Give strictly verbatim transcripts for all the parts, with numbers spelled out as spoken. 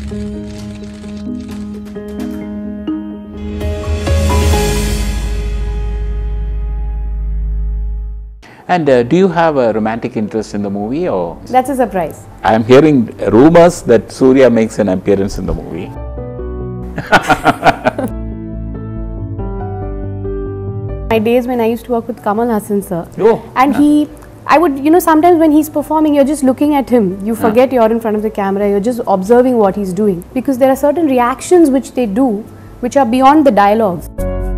And uh, do you have a romantic interest in the movie, or? That's a surprise. I am hearing rumors that Surya makes an appearance in the movie. My days when I used to work with Kamal Haasan sir, Oh, and yeah. he, I would, you know, sometimes when he's performing, you're just looking at him. You forget you're in front of the camera. You're just observing what he's doing, because there are certain reactions which they do, which are beyond the dialogues.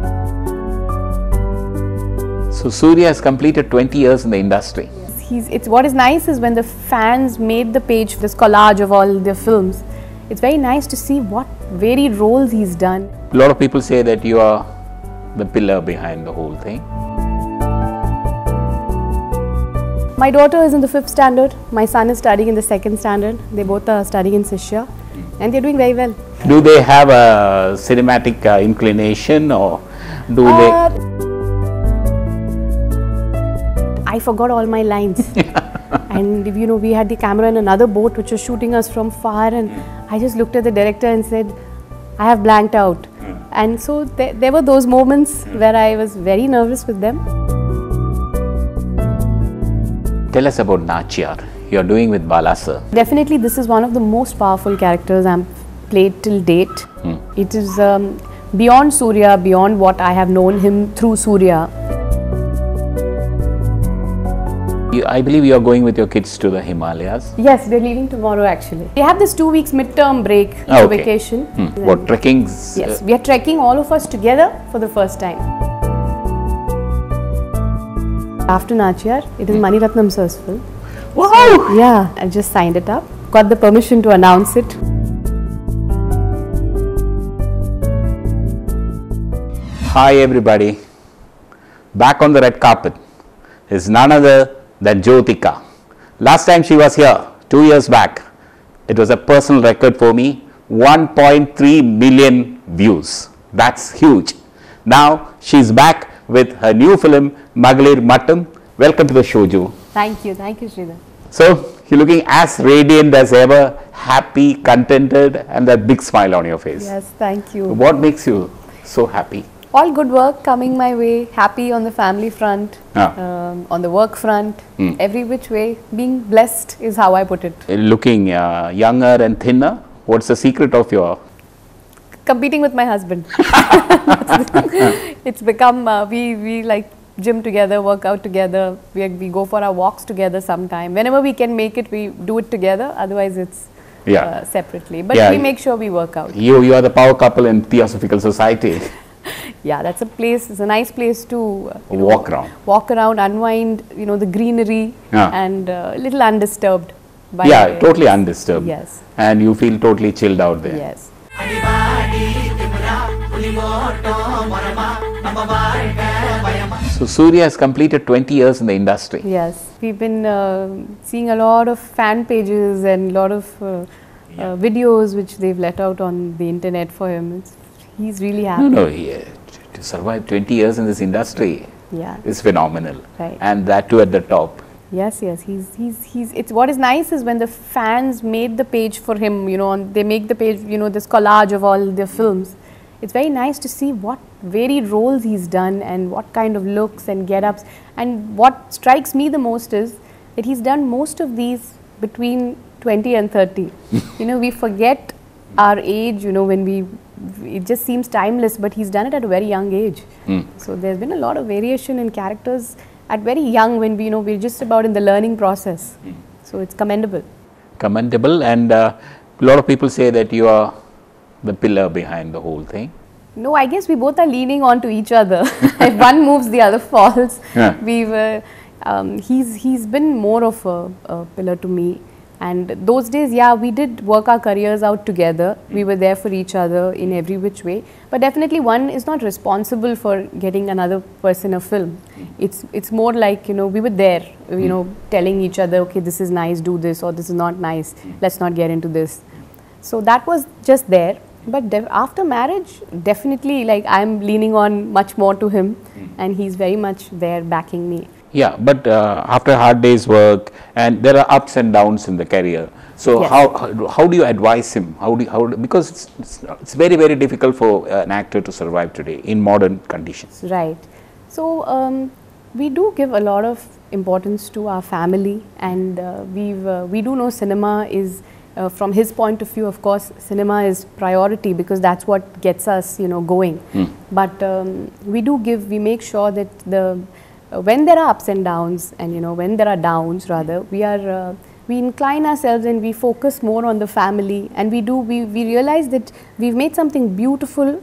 So Surya has completed twenty years in the industry. He's, it's what is nice is when the fans made the page, this collage of all their films. It's very nice to see what varied roles he's done. A lot of people say that you are the pillar behind the whole thing. My daughter is in the fifth standard. My son is studying in the second standard. They both are studying in Shishya, and they're doing very well. Do they have a cinematic uh, inclination, or do Uh, they? I forgot all my lines. And you know, we had the camera in another boat which was shooting us from far, and I just looked at the director and said, I have blanked out. And so th there were those moments where I was very nervous with them. Tell us about Nachiyar. You are doing with Bala sir. Definitely this is one of the most powerful characters I've played till date. Hmm. It is um, beyond Surya, beyond what I have known him through Surya. You, I believe you are going with your kids to the Himalayas. Yes, we're leaving tomorrow actually. We have this two weeks midterm break, Ah, for okay. vacation. Hmm. What trekkings? Yes, uh, we are trekking all of us together for the first time. After Nachiyar, it is Mani Ratnam sir's film. Wow! Yeah, I just signed it up. Got the permission to announce it. Hi everybody. Back on the red carpet is none other than Jyotika. Last time she was here, two years back, it was a personal record for me, one point three million views. That's huge. Now she's back with her new film, Magalir Mattam. Welcome to the show, Jo. Thank you, thank you, Sridhar. So you're looking as radiant as ever, happy, contented, and that big smile on your face. Yes, thank you. What makes you so happy? All good work coming my way, happy on the family front, Ah. um, on the work front, Hmm. every which way. Being blessed is how I put it. Looking uh, younger and thinner, what's the secret of your? Competing with my husband. It's become, uh, we, we like gym together, work out together, we, we go for our walks together sometime. Whenever we can make it, we do it together, otherwise it's Yeah. uh, separately. But Yeah. we make sure we work out. You, you are the power couple in Theosophical Society. Yeah, that's a place, it's a nice place to uh, you know, Walk around. walk around, unwind, you know, the greenery, Yeah. and uh, a little undisturbed. By Yeah, the- totally undisturbed. Yes. And you feel totally chilled out there. Yes. So Surya has completed twenty years in the industry. Yes, we've been uh, seeing a lot of fan pages and a lot of uh, uh, videos which they've let out on the internet for him. It's, he's really happy. No, no, he, to survive twenty years in this industry Yeah. is phenomenal. Right. And that too at the top. Yes, yes, he's, he's, he's, it's what is nice is when the fans made the page for him, you know, and they make the page, you know, this collage of all their films. It's very nice to see what varied roles he's done and what kind of looks and get-ups. And what strikes me the most is that he's done most of these between twenty and thirty. You know, we forget our age, you know, when we, it just seems timeless, but he's done it at a very young age. Mm. So there's been a lot of variation in characters at very young, when we, you know, we're just about in the learning process. Mm. So it's commendable. Commendable, and uh, a lot of people say that you are the pillar behind the whole thing. No, I guess we both are leaning on to each other. If one moves, the other falls. Yeah. We were, um, he's, he's been more of a, a pillar to me. And those days, yeah, we did work our careers out together. We were there for each other in every which way. But definitely one is not responsible for getting another person a film. It's, it's more like, you know, we were there, you know, telling each other, okay, this is nice, do this, or this is not nice, let's not get into this. So that was just there. But after marriage, definitely, like, I'm leaning on much more to him, and he's very much there backing me. Yeah, but uh, after hard day's work, and there are ups and downs in the career. So Yes. how, how how do you advise him? How do you, how do, because it's, it's it's very very difficult for an actor to survive today in modern conditions. Right. So um, we do give a lot of importance to our family, and uh, we've uh, we do know cinema is uh, from his point of view. Of course, cinema is priority because that's what gets us, you know, going. Mm. But um, we do give. We make sure that the uh, when there are ups and downs, and you know when there are downs, rather we are. Uh, we incline ourselves and we focus more on the family, and we do we, we realize that we've made something beautiful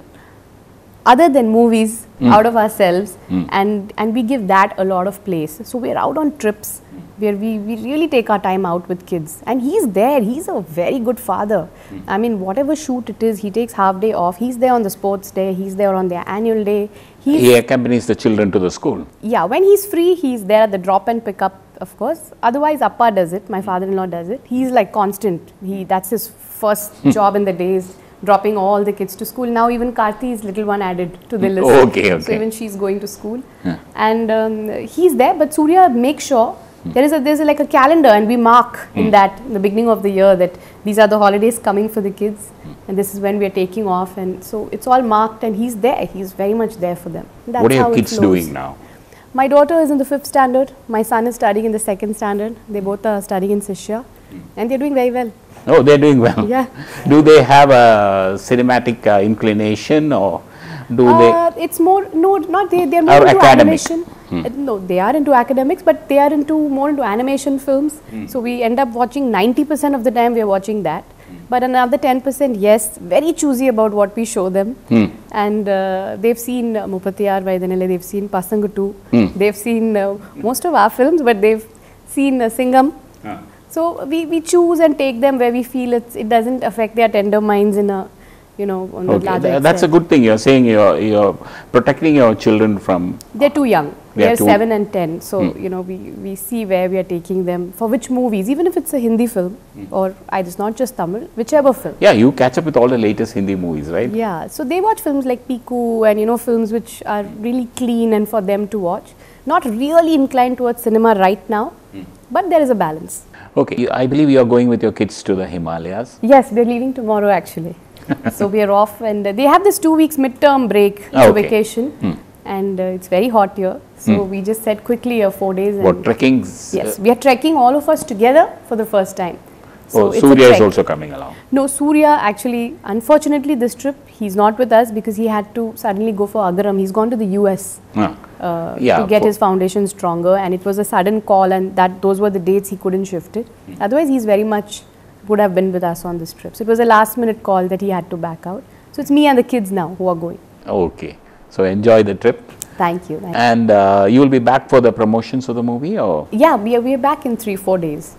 other than movies Mm. out of ourselves, Mm. and and we give that a lot of place. So we're out on trips where we, we really take our time out with kids, and he's there. He's a very good father. Mm. I mean, whatever shoot it is, he takes half day off. He's there on the sports day, he's there on their annual day. He's, He accompanies the children to the school. yeah, when he's free, he's there at the drop and pick up, of course. Otherwise, Appa does it, my father-in-law does it. He's like constant. He That's his first job in the day, is dropping all the kids to school. Now even Karthi is little one added to the list. Okay, okay. So even she's going to school. Yeah. And um, he's there, but Surya makes sure there is a, there's a, like a calendar, and we mark in that, in the beginning of the year, that these are the holidays coming for the kids, and this is when we are taking off, and so it's all marked, and he's there. He's very much there for them. That's What are how your it kids flows. doing now? My daughter is in the fifth standard. My son is studying in the second standard. They both are studying in Shishya, and they're doing very well. Oh, they're doing well. Yeah. Do they have a cinematic uh, inclination, or do Uh, it's more, no, not they, they're more Or into academic. animation. Uh, no, they are into academics, but they are into more into animation films. So we end up watching ninety percent of the time we are watching that. But another ten percent, yes, very choosy about what we show them. Hmm. And uh, they've seen uh, Mupattiyar Vaidanile, they've seen Pasangutu, Hmm. they've seen uh, most of our films, but they've seen uh, Singham. Ah. So we, we choose and take them where we feel it's, it doesn't affect their tender minds in a, you know, on the Okay, larger tha- that's a extent. good thing. You're saying you're, you're protecting your children from. They're too young. They are They're too- seven and ten. So, Hmm. you know, we, we see where we are taking them, for which movies, even if it's a Hindi film, or I just not just Tamil, whichever film. Yeah, you catch up with all the latest Hindi movies, right? Yeah, so they watch films like Piku and, you know, films which are really clean and for them to watch. Not really inclined towards cinema right now, but there is a balance. Okay, you- I believe you are going with your kids to the Himalayas. Yes, they're leaving tomorrow actually. So we are off, and uh, they have this two weeks midterm break, Ah, so okay. vacation, Hmm. and uh, it's very hot here. So we just said quickly uh, four days. What, and trekkings? yes, we are trekking all of us together for the first time. Oh, it's a Surya is trek. also coming along. No, Surya actually, unfortunately, this trip he's not with us because he had to suddenly go for Agaram. He's gone to the U S Ah. uh, Yeah, to get for- his foundation stronger, and it was a sudden call, and that those were the dates he couldn't shift it. Otherwise, he's very much would have been with us on this trip. So it was a last minute call that he had to back out. So it's me and the kids now who are going. Okay, so enjoy the trip. Thank you. Thank you. And uh, you will be back for the promotions of the movie, or? Yeah, we are, we are back in three, four days.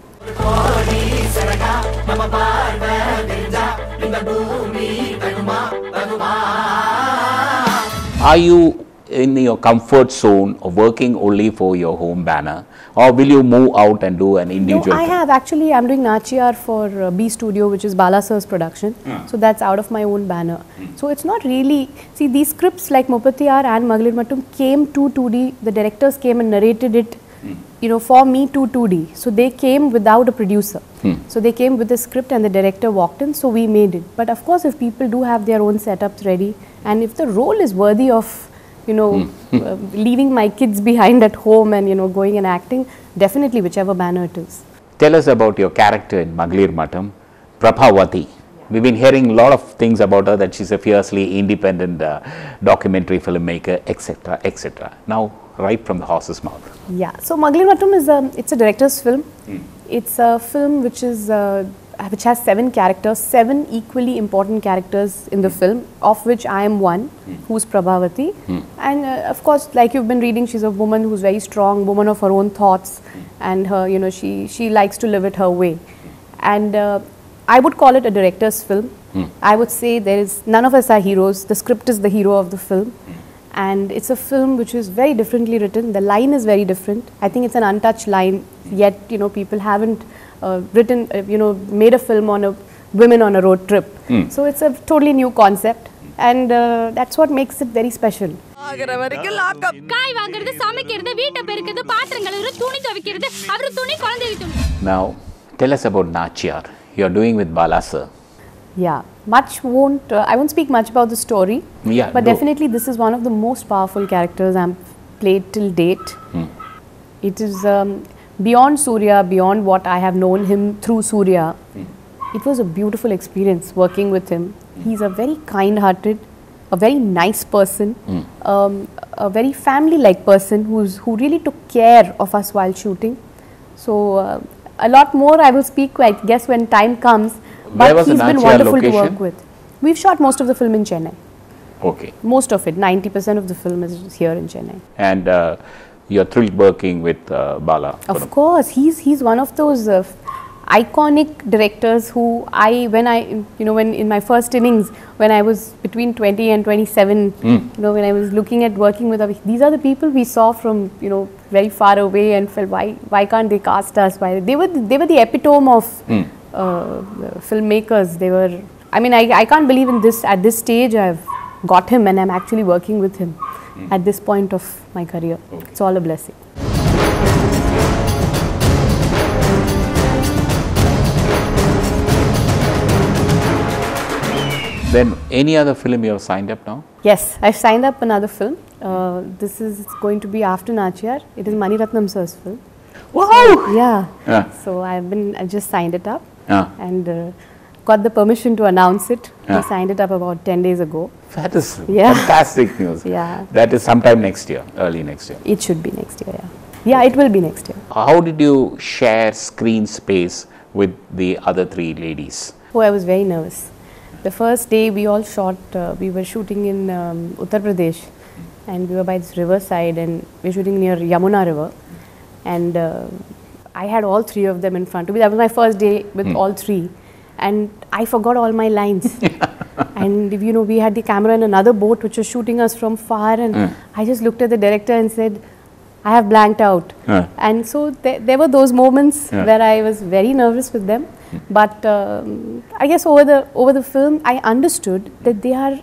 Are you in your comfort zone of working only for your home banner, or will you move out and do an No, individual I film? have actually. I'm doing Nachiyar for uh, B Studio, which is Bala Sir's production. So that's out of my own banner. So it's not really. See, these scripts like Mupattiyar and Magalir Mattum came to two D. The directors came and narrated it, you know, for me to two D. So they came without a producer. So they came with the script, and the director walked in. So we made it. But of course, if people do have their own setups ready, and if the role is worthy of, you know, uh, leaving my kids behind at home and, you know, going and acting, definitely whichever banner it is. Tell us about your character in Magalir Mattam, Prabhavati. We've been hearing a lot of things about her, that she's a fiercely independent uh, documentary filmmaker, et cetera, et cetera. Now, right from the horse's mouth. Yeah, so Magalir Mattam is a, it's a director's film. It's a film which is, uh, which has seven characters, seven equally important characters in the film, of which I am one, who's Prabhavati. And uh, of course, like you've been reading, she's a woman who's very strong, woman of her own thoughts, and her, you know, she, she likes to live it her way. And uh, I would call it a director's film. I would say there is, none of us are heroes. The script is the hero of the film. And it's a film which is very differently written. The line is very different. I think it's an untouched line, yet, you know, people haven't uh, written, uh, you know, made a film on a women on a road trip. So it's a totally new concept, and uh, that's what makes it very special. சாகர வரைக்கும் lockup. காய் வாங்குறது, சமைக்கிறது, வீட்டை பெருக்கிறது, பாத்திரம் கழுவுறது, துணி துவைக்கிறது, அவரு துணி குழந்தைக்கு துணி. Now, tell us about Nachiyar. You are doing with Bala sir. Yeah, much won't, uh, I won't speak much about the story. Yeah, but no. definitely this is one of the most powerful characters I'm played till date. Hmm. It is um, beyond Surya, beyond what I have known him through Surya. Hmm. It was a beautiful experience working with him. Hmm. He's a very kind-hearted, a very nice person, mm. um, a very family-like person who's who really took care of us while shooting. So uh, a lot more I will speak, I guess, when time comes. Where But was he's the been Nachiyar wonderful location? to work with. We've shot most of the film in Chennai. Okay. Most of it, ninety percent of the film is here in Chennai. And uh, you're thrilled working with uh, Bala. Of course, he's he's one of those uh, iconic directors who I, when I, you know, when in my first innings, when I was between twenty and twenty-seven, mm. you know, when I was looking at working with, these are the people we saw from, you know, very far away and felt, why, why can't they cast us? Why they were, they were the epitome of mm. uh, filmmakers. They were, I mean, I, I can't believe in this, at this stage I've got him and I'm actually working with him mm. at this point of my career. Okay. It's all a blessing. Then any other film you have signed up now? Yes, I've signed up another film. Uh, this is going to be after Nachiyar. It is Mani Ratnam sir's film. Wow! So, yeah. yeah. So I've been, I just signed it up yeah. and uh, got the permission to announce it. Yeah. We signed it up about ten days ago. That is Yeah. fantastic news. Yeah. That is sometime next year, early next year. It should be next year, yeah. Yeah, it will be next year. How did you share screen space with the other three ladies? Oh, I was very nervous. The first day we all shot, uh, we were shooting in um, Uttar Pradesh and we were by this river side and we were shooting near Yamuna river and uh, I had all three of them in front of me. That was my first day with mm. all three and I forgot all my lines. And you know, we had the camera in another boat which was shooting us from far and mm. I just looked at the director and said, I have blanked out. Yeah. And so th there were those moments yeah. where I was very nervous with them. Mm. But um, I guess over the over the film, I understood that they are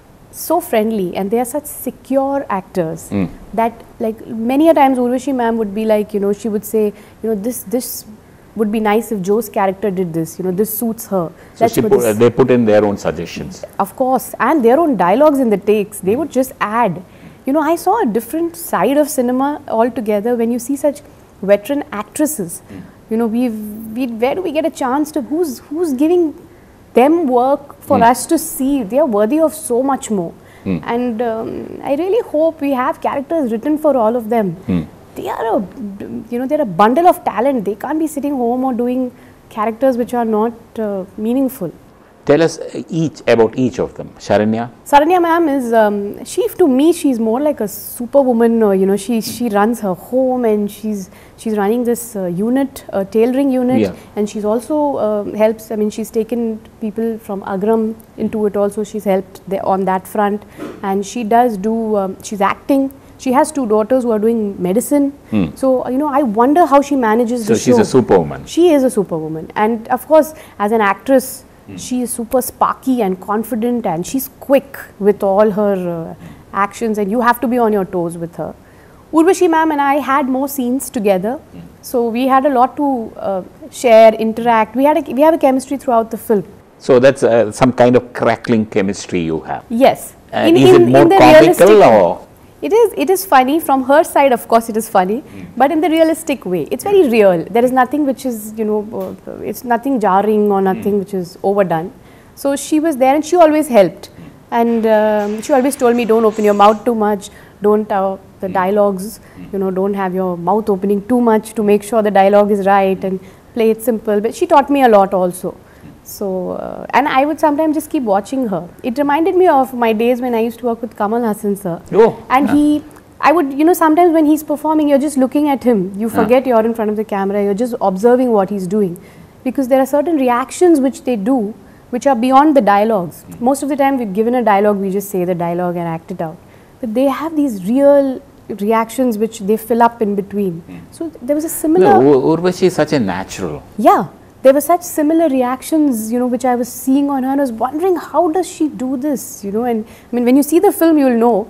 so friendly and they are such secure actors mm. that, like, many a times Urvashi ma'am would be like, you know, she would say, you know, this this would be nice if Jo's character did this. You know, this suits her. So That's she put, uh, they put in their own suggestions. Of course, and their own dialogues in the takes. They would just add. You know, I saw a different side of cinema altogether when you see such veteran actresses. Mm. You know, we've, we, where do we get a chance to, who's, who's giving them work for mm. us to see? They are worthy of so much more. Mm. And um, I really hope we have characters written for all of them. Mm. They are a, you know, they're a bundle of talent. They can't be sitting home or doing characters which are not uh, meaningful. Tell us each about each of them. Sharanya? Sharanya ma'am is, um, she, to me, she's more like a superwoman. Or, you know, she, she runs her home and she's, she's running this uh, unit, a tailoring unit. Yeah. And she's also uh, helps, I mean, she's taken people from Agram into it also. She's helped the, on that front. And she does do, um, she's acting. She has two daughters who are doing medicine. Hmm. So, you know, I wonder how she manages so the show. So she's a superwoman. She is a superwoman. And of course, as an actress, Mm. she is super sparky and confident and she's quick with all her uh, actions and you have to be on your toes with her. Urvashi ma'am and I had more scenes together. Mm. So we had a lot to uh, share, interact. We, had a, we have a chemistry throughout the film. So that's uh, some kind of crackling chemistry you have. Yes. And in, is in, it more in the comical or? It is, it is funny. From her side, of course, it is funny, mm. but in the realistic way. It's very real. There is nothing which is, you know, uh, it's nothing jarring or nothing mm. which is overdone. So she was there and she always helped. Mm. And um, she always told me, don't open your mouth too much. Don't, uh, the dialogues, mm. you know, don't have your mouth opening too much to make sure the dialogue is right and play it simple. But she taught me a lot also. So, uh, and I would sometimes just keep watching her. It reminded me of my days when I used to work with Kamal Haasan sir. Oh, and yeah. he, I would, you know, sometimes when he's performing, you're just looking at him. You forget yeah. you're in front of the camera. You're just observing what he's doing. Because there are certain reactions which they do, which are beyond the dialogues. Mm. Most of the time, we've given a dialogue, we just say the dialogue and act it out. But they have these real reactions which they fill up in between. Mm. So there was a similar... No, Urvashi is such a natural. Yeah. There were such similar reactions, you know, which I was seeing on her and I was wondering how does she do this, you know, and I mean, when you see the film, you'll know.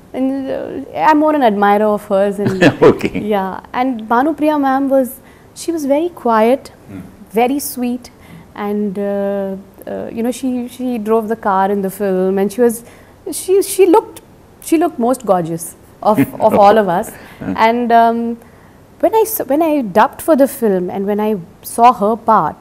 And uh, I'm more an admirer of hers. And Okay. Yeah, and Bhanupriya ma'am was, she was very quiet, Mm. very sweet, and uh, uh, you know, she she drove the car in the film, and she was, she she looked, she looked most gorgeous of of all of us. And um, when I s- when I dubbed for the film, and when I saw her part,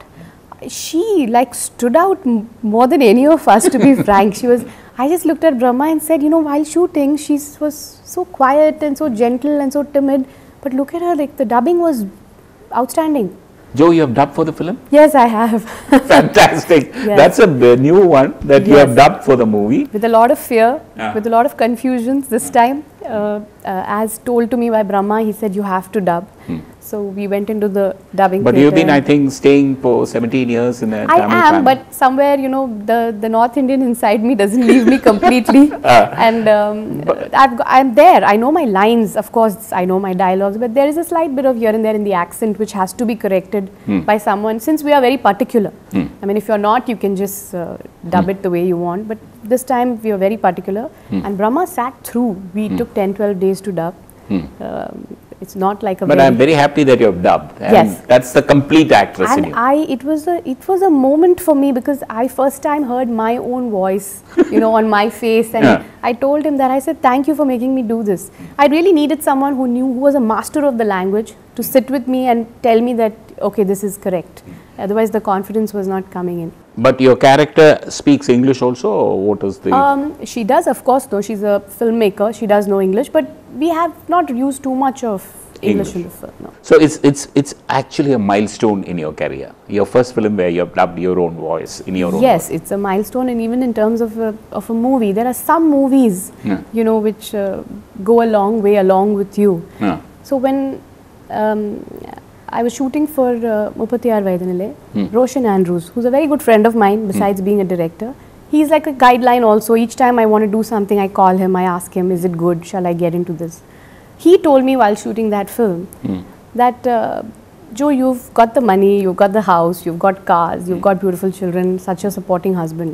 she like stood out m- more than any of us, to be frank. She was, I just looked at Brahma and said, you know, while shooting, she was so quiet and so gentle and so timid, but look at her, like the dubbing was outstanding. Joe, you have dubbed for the film? Yes, I have. Fantastic. Yes. That's a b- new one that you have Yes. dubbed for the movie. With a lot of fear, Yeah. with a lot of confusions this time. Uh, uh, as told to me by Brahma, he said, you have to dub. So we went into the dubbing Hmm. But theatre you've been, I and- think, staying for seventeen years in a I Tamil am, family. but somewhere, you know, the, the North Indian inside me doesn't leave me completely. And um, I've, go- I'm there. I know my lines, of course, I know my dialogues, but there is a slight bit of here and there in the accent which has to be corrected by someone, since we are very particular. I mean, if you're not, you can just uh, dub it the way you want. But this time, we are very particular. And Brahma sat through. We took ten, twelve days to dub. Um, it's not like a But very I'm very happy that you have dubbed. And Yes. that's the complete actress in and you. I, it was a, it was a moment for me, because I first time heard my own voice, you know, on my face, and Yeah. I told him that, I said, thank you for making me do this. I really needed someone who knew, who was a master of the language, to sit with me and tell me that, okay, this is correct. Otherwise, the confidence was not coming in. But your character speaks English also, or what is the... Um, she does, of course, though. She's a filmmaker. She does know English, but we have not used too much of English, English. in the film. No. So it's it's it's actually a milestone in your career. Your first film where you have dubbed your own voice in your own Yes, voice. it's a milestone, and even in terms of a, of a movie, there are some movies, Yeah. you know, which uh, go a long way along with you. Yeah. So when um, I was shooting for uh, Muppatiyar Vaidanile, Roshan Andrews, who's a very good friend of mine besides being a director, he's like a guideline also. Each time I want to do something, I call him, I ask him, is it good? Shall I get into this? He told me while shooting that film that, uh, Joe, you've got the money, you've got the house, you've got cars, you've got beautiful children, such a supporting husband.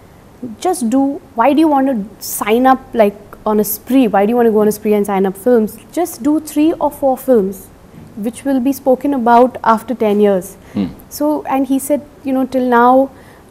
Just do, why do you want to sign up like on a spree? Why do you want to go on a spree and sign up films? Just do three or four films which will be spoken about after ten years. So, and he said, you know, till now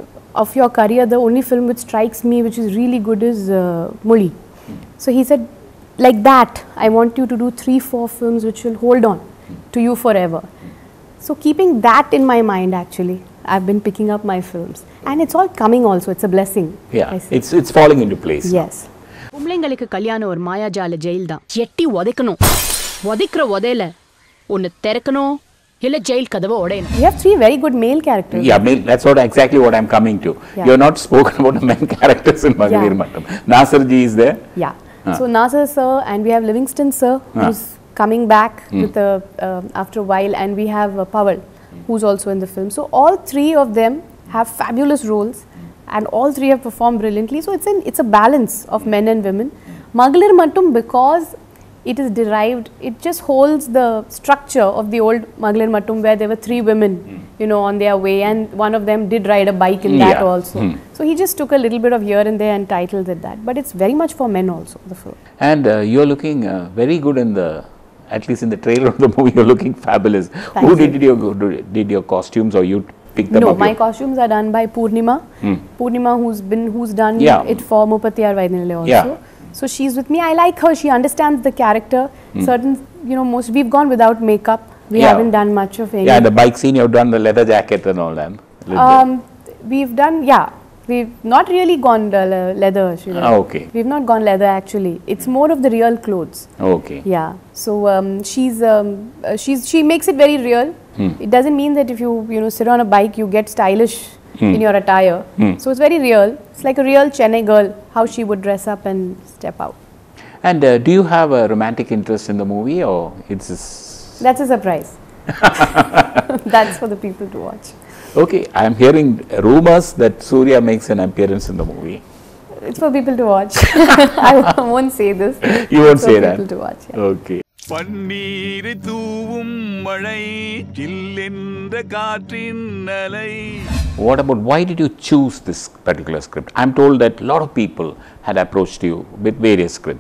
of your career, the only film which strikes me which is really good is uh, Muli. So he said, like that, I want you to do three, four films which will hold on to you forever. So keeping that in my mind, actually, I've been picking up my films. And it's all coming also, it's a blessing. Yeah, I say. it's it's falling into place. Yes. பொம்பளைங்களுக்கு கல்யாணம் ஒரு மாயாஜால jail தான். எட்டி உதைக்கணும். உதைக்கிற உதையில ஒன்னு திறக்கணும் இல்ல jail கதவை உடையணும். You have three very good male characters. Yeah, I mean, that's what exactly what I'm coming to. Yeah. You're not spoken about the main characters in Magadhir Yeah. Mattam. Nasir ji is there. Yeah. Ah. So Nasir sir, and we have Livingston sir, Ah. who's coming back with a, uh, after a while, and we have uh, Paval, who's also in the film. So all three of them have fabulous roles, and all three have performed brilliantly. So it's an it's a balance of men and women. Magadhir Mattam, because it is derived, it just holds the structure of the old Magadhir Mattam, where there were three women, you know, on their way, and one of them did ride a bike in that Yeah. also. Hmm. So he just took a little bit of here and there and titled it that. But it's very much for men also, the film. And uh, you're looking uh, very good in the, at least in the trailer of the movie, you're looking fabulous. Thank Who you. did your did your costumes, or you picked them No, up? my your- costumes are done by Purnima. Purnima, who's been who's done Yeah. it for Muppatiyar Vaidanile also. Yeah. So she's with me. I like her. She understands the character. Certain, you know, most we've gone without makeup. We Yeah. haven't done much of any. Yeah, the bike scene, you've done the leather jacket and all that. Little bit. Um, we've done, yeah. We've not really gone uh, le- leather. Sridhar. Ah, okay. We've not gone leather actually. It's more of the real clothes. Okay. Yeah. So um, she's um, uh, she's she makes it very real. It doesn't mean that if you you know sit on a bike you get stylish in your attire. So it's very real. It's like a real Chennai girl, how she would dress up and step out. And uh, do you have a romantic interest in the movie, or it's just... That's a surprise. That's for the people to watch. Okay, I am hearing rumors that Surya makes an appearance in the movie. It's for people to watch. I won't say this. You won't It's say for that. people to watch. Yeah. Okay. பன்னீரை தூவும் மழை சில்லென்ற காற்றின் அலை. What about, why did you choose this particular script? I'm told that a lot of people had approached you with various scripts.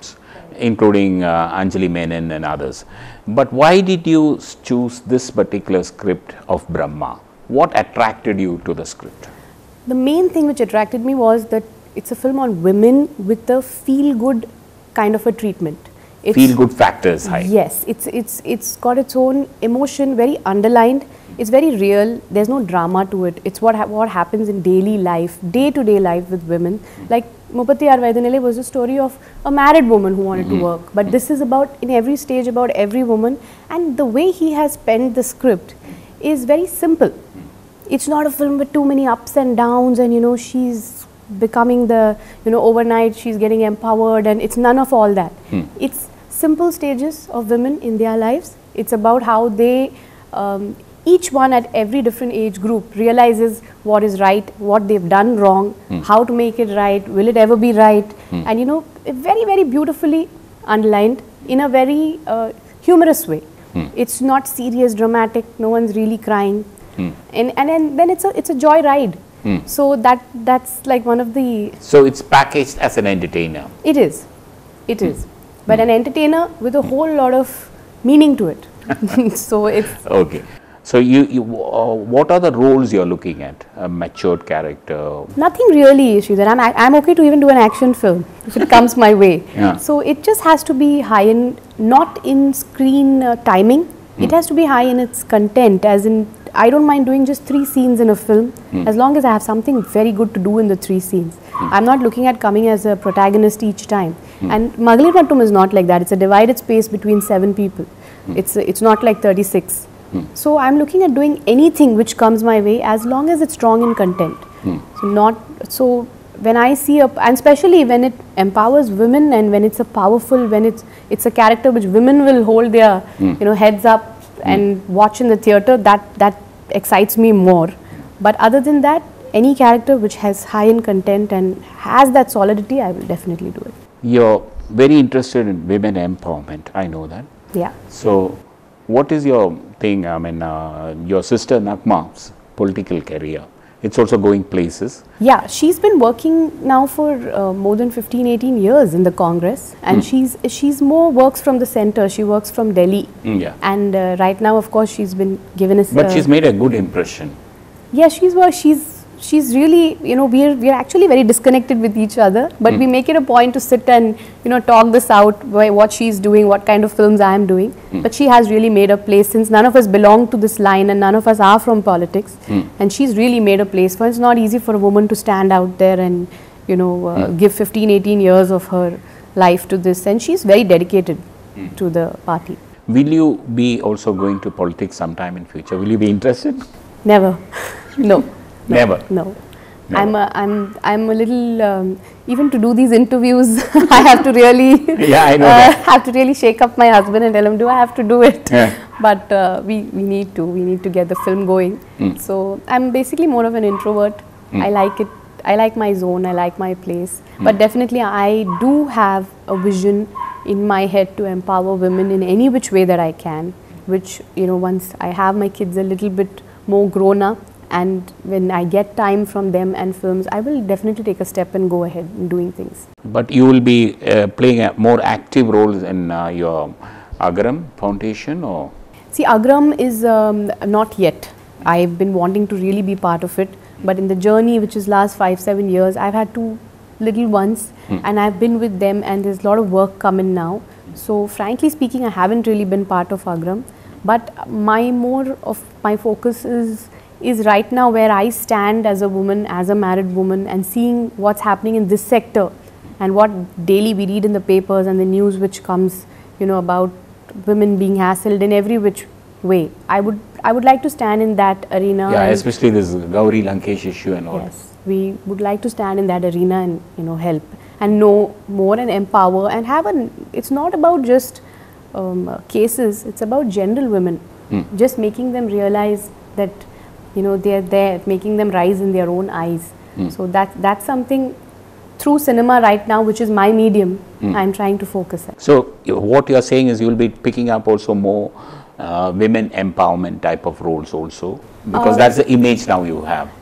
including uh, Anjali Menon and others. But why did you s- choose this particular script of Brahma? What attracted you to the script? The main thing which attracted me was that it's a film on women with a feel-good kind of a treatment. It's, Feel good factors high. Yes, it's it's it's got its own emotion, very underlined. It's very real. There's no drama to it. It's what ha- what happens in daily life, day-to-day life with women. Like Mupatti Aar Vaidanile was a story of a married woman who wanted to work. But this is about, in every stage, about every woman. And the way he has penned the script is very simple. It's not a film with too many ups and downs, and you know she's becoming the, you know, overnight she's getting empowered, and it's none of all that. It's simple stages of women in their lives. It's about how they, um, each one at every different age group realizes what is right, what they've done wrong, how to make it right, will it ever be right, and you know, very, very beautifully underlined in a very uh, humorous way. It's not serious, dramatic, no one's really crying. And, and and then it's a it's a joy ride. So that that's like one of the, So it's packaged as an entertainer. it is, it is, but an entertainer with a whole lot of meaning to it. So it's Okay. So you, you uh, what are the roles you're looking at? A matured character. nothing really, Sridhar. I'm ac- I'm okay to even do an action film if it comes my way. Yeah. So it just has to be high in, not in screen uh, timing. It has to be high in its content, as in I don't mind doing just three scenes in a film as long as I have something very good to do in the three scenes. I'm not looking at coming as a protagonist each time. And Magalir Mattum is not like that. It's a divided space between seven people. It's uh, it's not like thirty-six. So I'm looking at doing anything which comes my way as long as it's strong in content. So not so when I see a, and especially when it empowers women, and when it's a powerful, when it's it's a character which women will hold their you know heads up and watch in the theatre, that that excites me more. But other than that, any character which has high in content and has that solidity, I will definitely do it. You're very interested in women empowerment. I know that. Yeah. So what is your thing? I mean, uh, your sister Nagma's political career. It's also going places. Yeah, she's been working now for uh, more than fifteen, eighteen years in the Congress, and she's she's more works from the center. She works from Delhi. Mm, yeah. And uh, right now, of course, she's been given a. But uh, she's made a good impression. Yeah, she's well, she's she's really, you know, we're we're actually very disconnected with each other, but we make it a point to sit and you know talk this out, why, what she's doing, what kind of films I am doing. But she has really made a place, since none of us belong to this line and none of us are from politics, and she's really made a place for. It's not easy for a woman to stand out there and you know uh, give fifteen, eighteen years of her life to this, and she's very dedicated to the party. Will you be also going to politics sometime in future? Will you be interested? Never. No. No, Never. No. I'm a, I'm I'm a little um, even to do these interviews. I have to really Yeah, I know uh, that. have to really shake up my husband and tell him, do I have to do it? Yeah. But uh, we we need to we need to get the film going. So I'm basically more of an introvert. I like it. I like my zone. I like my place. But definitely I do have a vision in my head to empower women in any which way that I can. Which you know once I have my kids a little bit more grown up, and when I get time from them and films, I will definitely take a step and go ahead in doing things. But you will be uh, playing a more active role in uh, your Agram Foundation, or? See, Agram is um, not yet. I've been wanting to really be part of it, but in the journey, which is last five, seven years, I've had two little ones, and I've been with them, and there's a lot of work coming now. So, frankly speaking, I haven't really been part of Agram, but my more of my focus is is right now where I stand as a woman, as a married woman, and seeing what's happening in this sector, and what daily we read in the papers and the news which comes, you know, about women being hassled in every which way. I would I would like to stand in that arena. Yeah, and especially this Gauri Lankesh issue and all. yes, we would like to stand in that arena and you know help and know more and empower and have an. It's not about just um, uh, cases. It's about general women. Just making them realize that you know they're there, making them rise in their own eyes. So that that's something through cinema right now, which is my medium. I'm trying to focus on. So you- what you are saying is you will be picking up also more uh, women empowerment type of roles also, because Uh, that's the image now you have.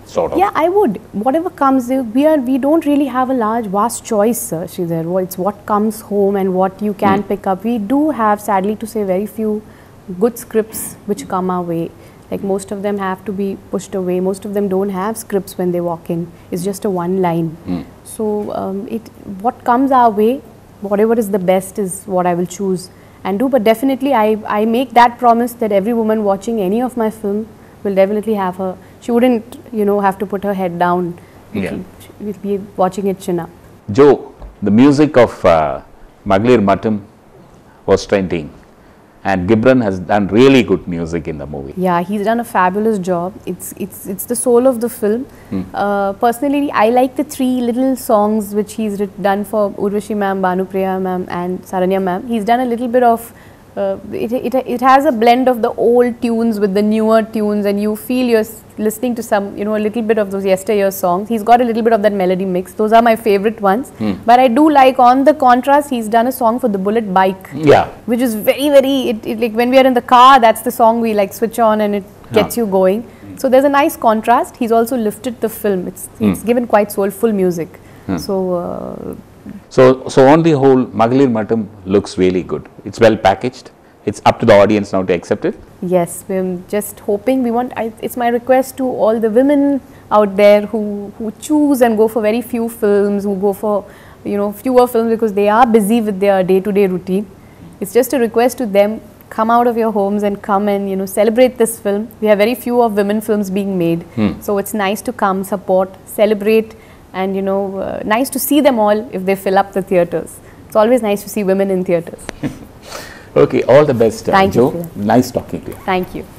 sort of. Yeah, I would. Whatever comes, uh, we are we don't really have a large, vast choice, uh, Sridhar. Well, it's what comes home and what you can pick up. We do have, sadly to say, very few good scripts which come our way. Like most of them have to be pushed away. Most of them don't have scripts when they walk in. It's just a one line. So um, it what comes our way, whatever is the best is what I will choose and do. But definitely, I I make that promise that every woman watching any of my film will definitely have her. She wouldn't, you know, have to put her head down. Yeah. She will be watching it chin up. Joe, the music of uh, Maglir Mattum was trending, and Gibran has done really good music in the movie. Yeah, he's done a fabulous job. It's it's it's the soul of the film. Uh, personally, I like the three little songs which he's writ- done for Urvashi ma'am, Bhanupriya ma'am, and Saranya ma'am. He's done a little bit of. Uh, it, it, it has a blend of the old tunes with the newer tunes, and you feel you're s- listening to some, you know, a little bit of those yesteryear songs. He's got a little bit of that melody mix. Those are my favorite ones. But I do like, on the contrast, he's done a song for the Bullet Bike, Yeah. which is very, very, it, it, like when we are in the car, that's the song we like switch on and it gets you going. So there's a nice contrast. He's also lifted the film. It's, it's given quite soulful music. So, uh, So, so on the whole, Maglir Mattum looks really good. It's well packaged. It's up to the audience now to accept it. yes, we're just hoping, we want, I, it's my request to all the women out there who, who choose and go for very few films, who go for, you know, fewer films because they are busy with their day-to-day routine. It's just a request to them, come out of your homes and come and, you know, celebrate this film. We have very few of women films being made. So it's nice to come, support, celebrate, and, you know, uh, nice to see them all if they fill up the theatres. It's always nice to see women in theatres. Okay, all the best, uh, Thank you, Joe. Sridhar. Nice talking to you. Thank you.